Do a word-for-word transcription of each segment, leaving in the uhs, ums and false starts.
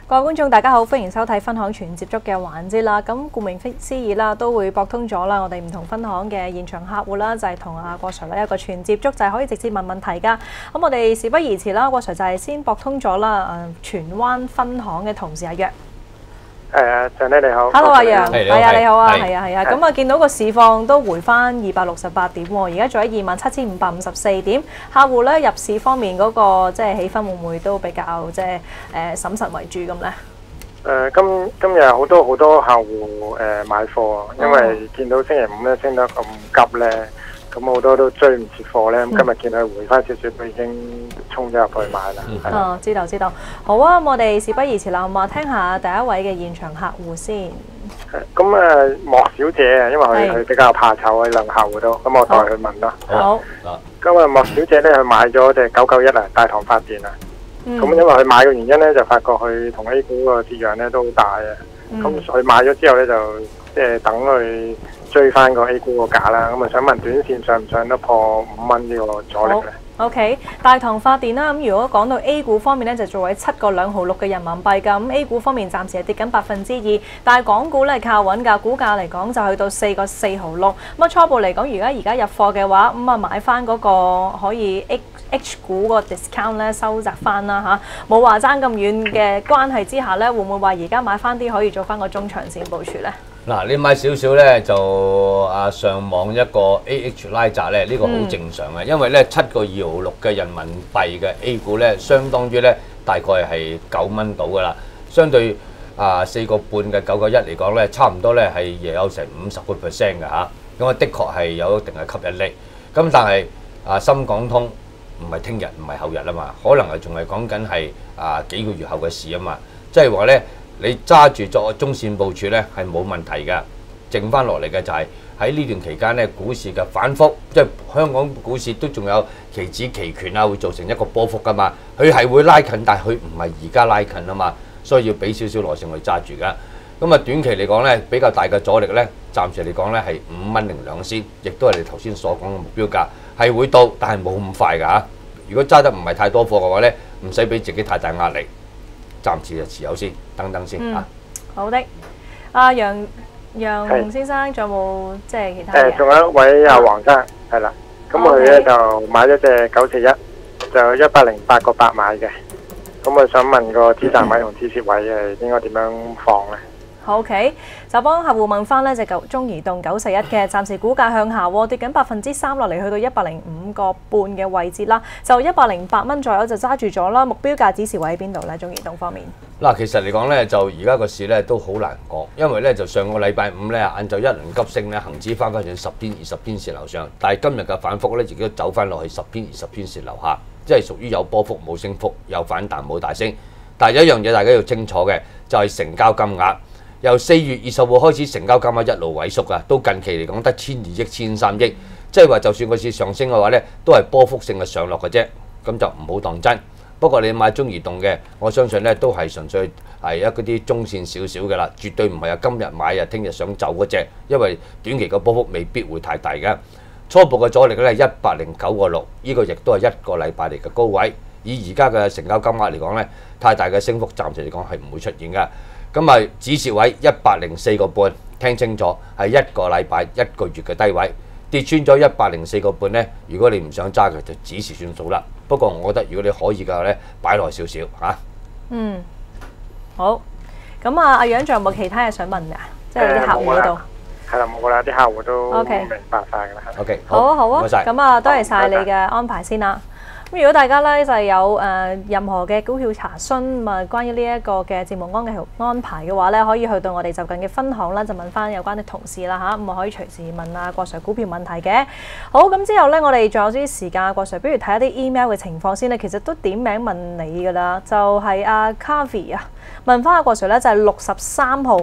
各位觀眾大家好，歡迎收睇分行全接觸嘅環節啦。咁顧名思義啦，都會駁通咗啦，我哋唔同分行嘅現場客戶啦，就係同阿郭 Sir 咧一個全接觸，就係可以直接問問題噶。咁我哋事不宜遲啦，郭 Sir 就係先駁通咗啦。誒，荃灣分行嘅同事阿楊。 誒，鄭姐你好。 Hello， 阿楊，係啊，你好啊， 係係啊，係啊。咁啊，見到個市況都回翻二百六十八點喎，而家做喺二萬七千五百五十四點。客戶咧入市方面嗰個即係氣氛會唔會都比較即係誒審慎為主咁咧？ 誒，今今日好多好多客戶誒買貨，因為見到星期五咧升得咁急咧，咁好多都追唔切貨咧。咁今日見佢回翻少少，都已經衝咗入去買啦。 哦，知道知道。好啊，我哋事不宜遲啦，我聽下第一位嘅現場客戶先。 咁誒，莫小姐啊，因為佢佢比較怕醜啊，兩個客戶都，咁我代佢問啦。 好。 今日莫小姐咧，佢買咗隻九九一啊，大唐發電啊。咁、嗯、因為佢買嘅原因咧，就發覺佢同 A 股個跌讓咧都好大啊。咁佢、嗯、買咗之後咧，就即係等佢追翻個 A 股個價啦。咁啊，想問短線上唔上得破五蚊呢個阻力咧 ？OK， 大唐發電啦。咁如果講到 A 股方面咧，就做喺七個兩毫六嘅人民幣㗎。咁 A 股方面暫時係跌緊百分之二，但係港股咧靠穩㗎，股價嚟講就去到四個四毫六。咁啊初步嚟講，如果而家入貨嘅話，咁啊買翻嗰個可以 H H 股個 discount 咧收窄翻啦嚇，冇話爭咁遠嘅關係之下咧，會唔會話而家買翻啲可以做翻個中長線部署咧？ 嗱，你買少少咧就啊上網一個 A H 拉窄咧，呢、這個好正常嘅，嗯、因為咧七個二毫六嘅人民幣嘅 A 股咧，相當於咧大概係九蚊到噶啦，相對啊四個半嘅九九一嚟講咧，差唔多咧係亦有成五十個 percent 嘅嚇，咁啊的確係有一定嘅吸引力。咁但係啊深港通唔係聽日唔係後日啊嘛，可能係仲係講緊係啊幾個月後嘅事啊嘛，即係話咧。你揸住作中線部署咧係冇問題嘅，剩翻落嚟嘅就係喺呢段期間咧股市嘅反覆，即係香港股市都仲有期指期權啊，會造成一個波幅噶嘛。佢係會拉近，但係佢唔係而家拉近啊嘛，所以要俾少少耐性去揸住噶。咁啊短期嚟講咧比較大嘅阻力咧，暫時嚟講咧係五蚊零兩仙，亦都係你頭先所講嘅目標價，係會到，但係冇咁快㗎嚇。如果揸得唔係太多貨嘅話咧，唔使俾自己太大壓力。暫時就持有先，等等先嚇。 好的，阿楊楊先生，仲有冇即係其他嘢？ 誒，仲有一位阿黃生，係啦。咁佢咧就買咗隻九四一，就一百零八個八買嘅。咁我想問個止賺位同止蝕位係應該點樣放咧？ OK， 就幫客戶問翻呢隻九中移動九四一嘅，暫時股價向下喎，跌緊百分之三落嚟，去到一百零五個半嘅位置啦，就一百零八蚊左右就揸住咗啦。目標價指示位喺邊度呢？中移動方面嗱，其實嚟講咧，就而家個市咧都好難講，因為咧就上個禮拜五咧晏晝一輪急升咧，恆指翻返上十天、二十天線樓上，但係今日嘅反覆咧，亦都走翻落去十天、二十天線樓下，即係屬於有波幅冇升幅，有反彈冇大升。但係有一樣嘢大家要清楚嘅，就係成交金額。由四月二十號開始，成交金額一路萎縮啊，到近期嚟講得千二億、千三億，即係話就算個市上升嘅話咧，都係波幅性嘅上落嘅啫，咁就唔好當真。不過你買中移動嘅，我相信咧都係純粹係一嗰啲中線少少嘅啦，絕對唔係啊今日買啊聽日想走嗰隻，因為短期個波幅未必會太大嘅。初步嘅阻力咧係一百零九個六，呢個亦都係一個禮拜嚟嘅高位。以而家嘅成交金額嚟講咧，太大嘅升幅暫時嚟講係唔會出現嘅。咁啊，止蝕位一百零四個半，聽清楚係一個禮拜一個月嘅低位，跌穿咗一百零四個半咧。如果你唔想揸嘅，就止蝕算數啦。不過我覺得如果你可以嘅話咧，擺耐少少嚇。嗯， 好。咁啊，阿楊仲有冇其他嘢想問㗎？即係啲客戶嗰度。 係啦，冇啦，啲客戶都明白晒㗎啦。 OK， 好啊，好啊。 唔該曬。 咁啊，多謝晒你嘅安排先啦。咁如果大家咧就係有誒、呃、任何嘅股票查詢啊，關於呢一個嘅節目安嘅安排嘅話咧，可以去到我哋就近嘅分行啦，就問翻有關嘅同事啦嚇，咁啊可以隨時問啊郭 Sir 股票問題嘅。好，咁之後咧，我哋仲有啲時間，郭 Sir 不如睇一啲 email 嘅情況先咧。其實都點名問你㗎啦，就係阿 Carvy 啊，問翻阿郭 Sir 咧就係六十三號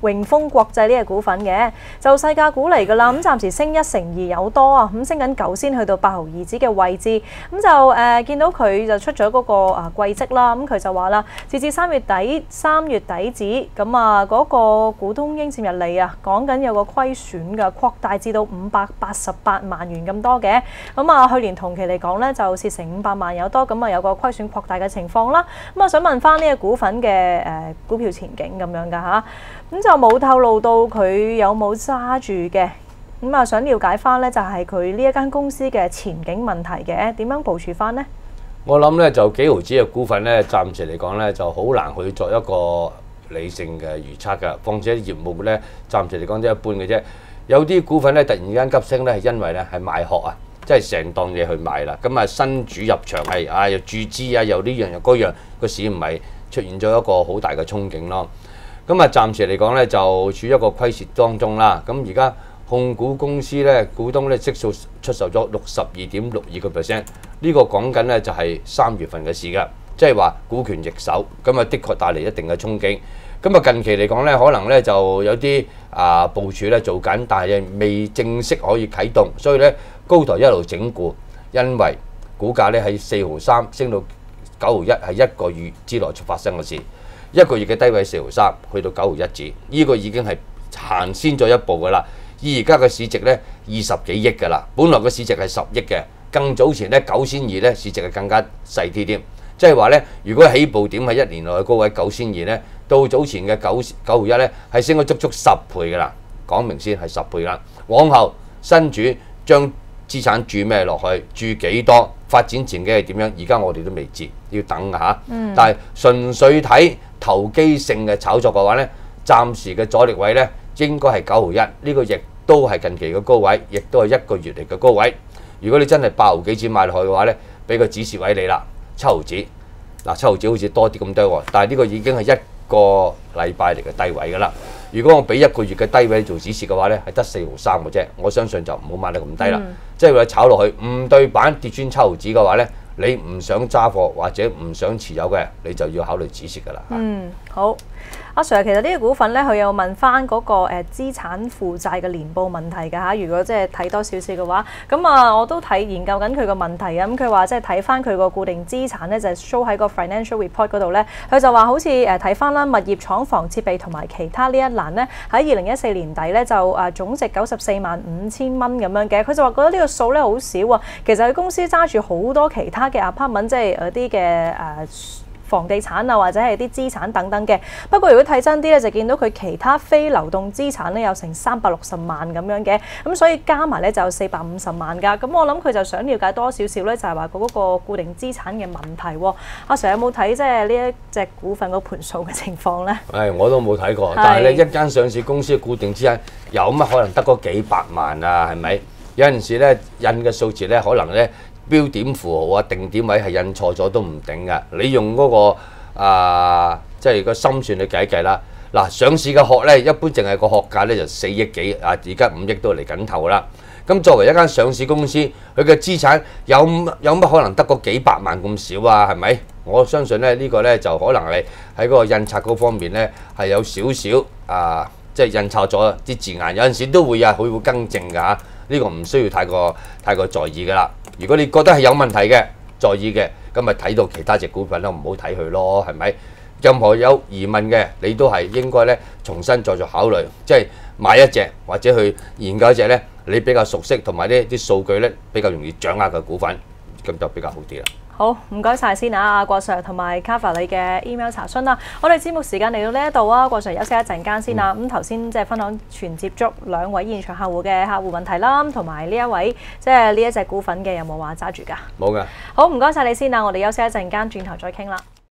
榮豐國際呢個股份嘅，就細價股嚟㗎啦。咁暫時升一成二有多啊，咁升緊九先去到八毫二子嘅位置。咁就誒、呃、見到佢就出咗嗰個啊季績啦。咁佢就話啦，截至三月底三月底止，咁啊嗰個股東應佔溢利啊，講緊有個虧損嘅擴大至到五百八十八萬元咁多嘅。咁啊去年同期嚟講咧就蝕成五百萬有多，咁啊有個虧損擴大嘅情況啦。咁啊想問翻呢個股份嘅誒、呃、股票前景咁樣㗎吓，咁就冇透露到佢有冇揸住嘅。咁啊想了解翻咧就係佢呢一間公司嘅前景問題嘅，點樣部署翻呢？ 我諗咧就幾毫子嘅股份咧，暫時嚟講咧就好難去作一個理性嘅預測㗎。況且業務咧暫時嚟講都一般嘅啫。有啲股份咧突然間急升咧，係因為咧係賣殼啊，即係成檔嘢去賣啦。咁啊新主入場係啊又注資啊，又呢樣又嗰樣，個市唔係出現咗一個好大嘅憧憬咯。咁啊暫時嚟講咧就處於一個虧蝕當中啦。咁而家控股公司咧股東咧悉數出售咗六十二點六二個 percent， 呢個講緊咧就係三月份嘅事㗎，即係話股權易手，咁啊的確帶嚟一定嘅憧憬。咁啊近期嚟講咧，可能咧就有啲啊部署咧做緊，但係未正式可以啟動，所以咧高台一路整固，因為股價咧喺四毫三升到九毫一，係一個月之內發生嘅事。一個月嘅低位四毫三，去到九毫一子，呢個已經係行先咗一步㗎啦。而家嘅市值咧二十幾億㗎啦，本來嘅市值係十億嘅，更早前咧九千二咧市值係更加細啲添。即係話咧，如果起步點係一年內嘅高位九千二咧，到早前嘅九九毫一咧係升咗足足十倍㗎啦。講明先係十倍啦。往後新主將資產注咩落去，注幾多，發展前景係點樣？而家我哋都未知，要等嚇。嗯、但係純粹睇投機性嘅炒作嘅話咧，暫時嘅阻力位咧應該係九毫一，呢個亦都係近期嘅高位，亦都係一個月嚟嘅高位。如果你真係八毫幾錢買落去嘅話咧，俾個指示位你啦，七毫子。嗱，七毫子好似多啲咁多喎，但係呢個已經係一個禮拜嚟嘅低位㗎啦。如果我俾一個月嘅低位做指示嘅話咧，係得四毫三嘅啫。我相信就唔好買得咁低啦。嗯、即係話炒落去唔對板跌穿七毫子嘅話咧，你唔想揸貨或者唔想持有嘅，你就要考慮止蝕㗎啦。 嗯，好。阿 Sir， 其實呢個股份咧，佢有問翻嗰個誒資產負債嘅年報問題㗎嚇。如果即係睇多少少嘅話，咁啊我都睇研究緊佢個問題啊。咁佢話即係睇翻佢個固定資產咧，就係 show 喺個 financial report 嗰度咧。佢就話好似誒睇翻啦，物業、廠房、設備同埋其他呢一欄咧，喺二零一四年底咧就誒總值九十四萬五千蚊咁樣嘅。佢就話覺得呢個數咧好少啊。其實佢公司揸住好多其他嘅 apartment，即係嗰啲嘅誒房地產啊，或者係啲資產等等嘅。不過如果睇真啲咧，就見到佢其他非流動資產咧有成三百六十萬咁樣嘅，咁所以加埋咧就有四百五十萬㗎。咁我諗佢就想了解多少少咧，就係話嗰個固定資產嘅問題。阿 Sir 有冇睇即係呢一隻股份嗰盤數嘅情況咧？誒， 我都冇睇過，但係咧一間上市公司嘅固定資產有乜可能得嗰幾百萬啊？係咪？有陣時咧印嘅數字咧可能咧，標點符號啊、定點位係印錯咗都唔定㗎。你用嗰、那個啊，即係個心算去計一計啦。嗱，上市嘅殼咧，一般淨係個殼價咧就四億幾啊，而家五億都嚟緊頭啦。咁作為一間上市公司，佢嘅資產有有乜可能得個幾百萬咁少啊？係咪？我相信咧呢、這個咧就可能係喺嗰個印刷嗰方面咧係有少少啊，即係印刷咗啲字眼，有陣時都會啊，佢會更正㗎嚇。呢、這個唔需要太過太過在意㗎啦。如果你覺得係有問題嘅、在意嘅，咁咪睇到其他隻股份咯，唔好睇佢咯，係咪？任何有疑問嘅，你都係應該咧重新再做考慮，即係買一隻或者去研究一隻咧，你比較熟悉同埋呢啲數據咧比較容易掌握嘅股份，咁就比較好啲啦。 好，唔該晒先啊，阿郭 Sir 同埋 Carver 你嘅 email 查詢啦。我哋節目時間嚟到呢一度啊，郭 Sir 休息一陣間先啦。咁頭先即係分享全接觸兩位現場客戶嘅客戶問題啦，同埋呢一位即係呢一隻股份嘅有冇話揸住㗎？ 冇㗎。 好，唔該晒你先啊，我哋休息一陣間，轉頭再傾啦。